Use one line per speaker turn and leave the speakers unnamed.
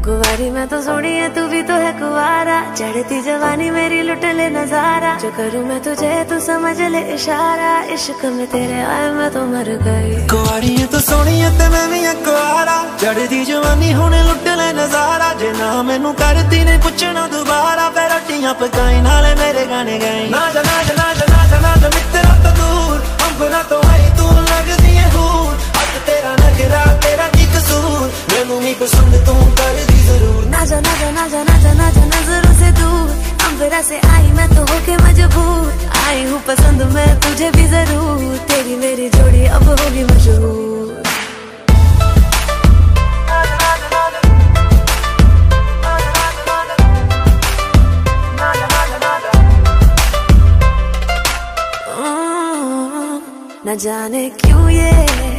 कुंवारी मैं तो सोनी है, तू भी तो है कुंवारा। चढ़ती जवानी मेरी लुट ले नजारा। जो करूँ मैं तुझे तू समझ ले इशारा। इश्क में तेरे आए मैं तो मर गई।
कुंवारी है तो सोनी है ते मैं भी है कुंवारा। चढ़ती जवानी हुणे लुट ले नजारा। जे ना मैनू करती ने पुछना दोबारा, फिर रोटियां पकाई नाले मेरे गाने गाई। ना जा ना जा ना जा ना जा ना जा मित्रा तो दूर, अंबरा तो आई तू लगदी है हूर। अब तेरा नखरा तेरा की कसूर, मैनू भी पसंद तू कर दी जरूर।
ना जा ना जा ना जा ना जा ना जा नजरों से दूर, अंबरा से आई मैं तो होके मजबूर। आई हूँ पसंद मैं तुझे भी जरूर, तेरी मेरी जोड़ी अब होगी मशहूर। न जाने क्यों ये